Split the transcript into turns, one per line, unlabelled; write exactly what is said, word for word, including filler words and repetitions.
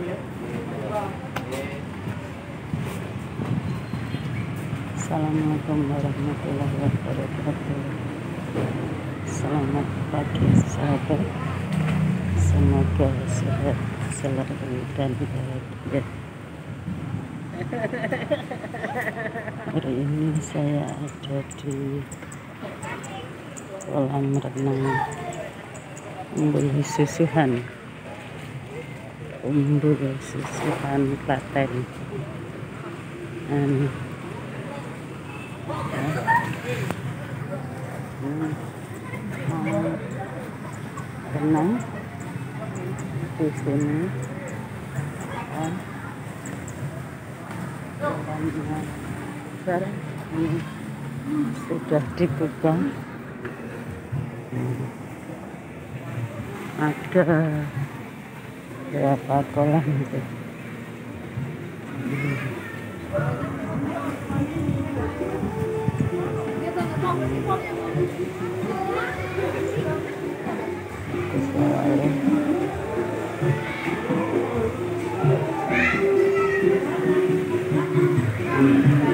Assalamualaikum warahmatullahi wabarakatuh. Selamat pagi sahabat, semoga sehat selalu dan bahagia. Hari ini saya ada di kolam renang Umbul Susuhan Umbul Susuhan Klaten. Dan ya, hmm, mau renang di sini. Ya, kolamnya besar, ini sudah dibuka. Hmm. Ada berapa kolam itu? Hmm. Hmm.